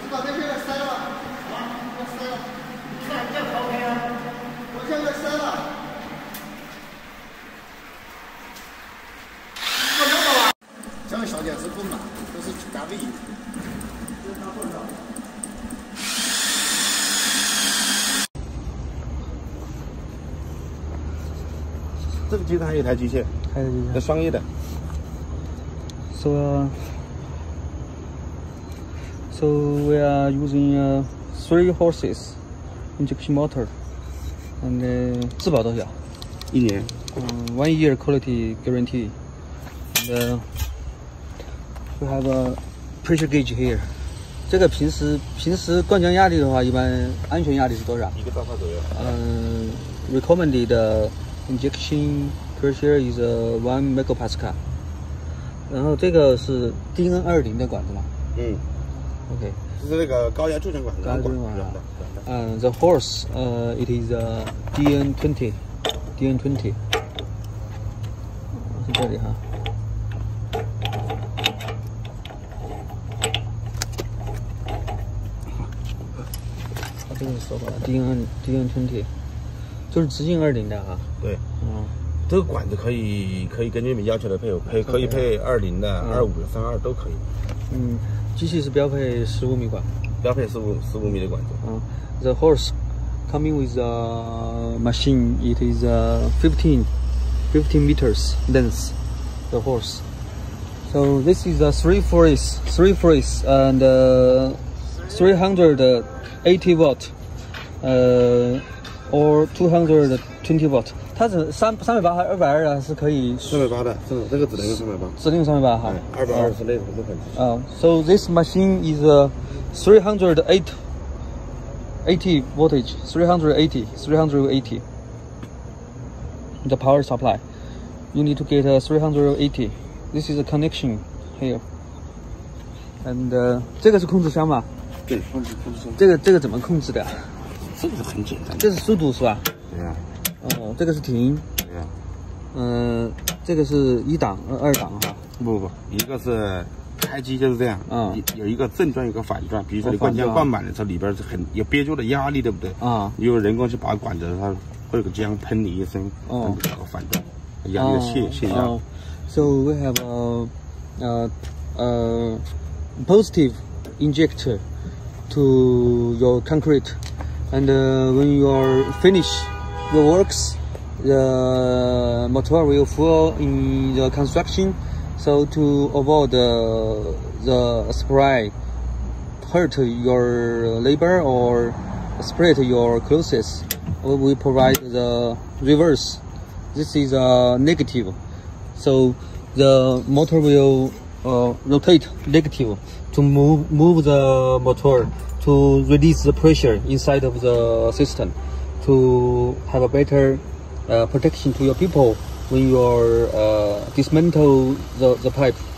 把这边给塞了，啊，给塞了。你看这好开啊！我现在塞了。这样小点是不满，这是单位。这是大混的。 这个机上还有一台机械， 还有机械， 这双叶的。 So we are using 3 horses injection motor, and 质保多少 ？1年。 1 year quality guarantee. And we have a pressure gauge here. 这个平时灌浆压力的话，一般安全压力是多少 ？1个兆帕左右。 recommended injection pressure is 1 megapascal. 然后这个是 DN20 的管子吗？OK。 这是那个高压注浆管。高压注浆管。 The horse, it is DN20. 是这里哈。这个说过了 ，DN20， 就是直径20的哈。 对。这个管子可以根据你们要求的配，可以配20的、25的、32都可以。 机器是标配15米管。 标配15米的管子。 The horse coming with a machine, it is 15 meters length. The horse. So this is a 3 phase and 380 watt, or 220 watt. 它是380还是220啊？是可以 380的，这个只能用380， 只能用380哈。 220内部分。 So this machine is 380 voltage, 380. The power supply. You need to get 380. This is a connection here. And 这个是控制箱吧？ 对，控制箱。 这个怎么控制的？ 这个是很简单。 这是速度是吧？ 对呀。 这个是停。 对呀。 这个是1档、2档哈。 不，一个是开机就是这样。有一个正转，有一个反转。比如说你灌浆灌满的时候，里边是有憋住的压力，对不对？你用人工去拔管子，它会有个浆喷你一身，搞个反转，压力泄压。 So we have a positive injector to your concrete, and when you are finished your works, the motor will fall in the construction. So to avoid the spray hurt your labor or spread your clothes, we provide the reverse. This is a negative. So the motor will rotate negative to move the motor to release the pressure inside of the system to have a better protection to your people when you are dismantle the pipe.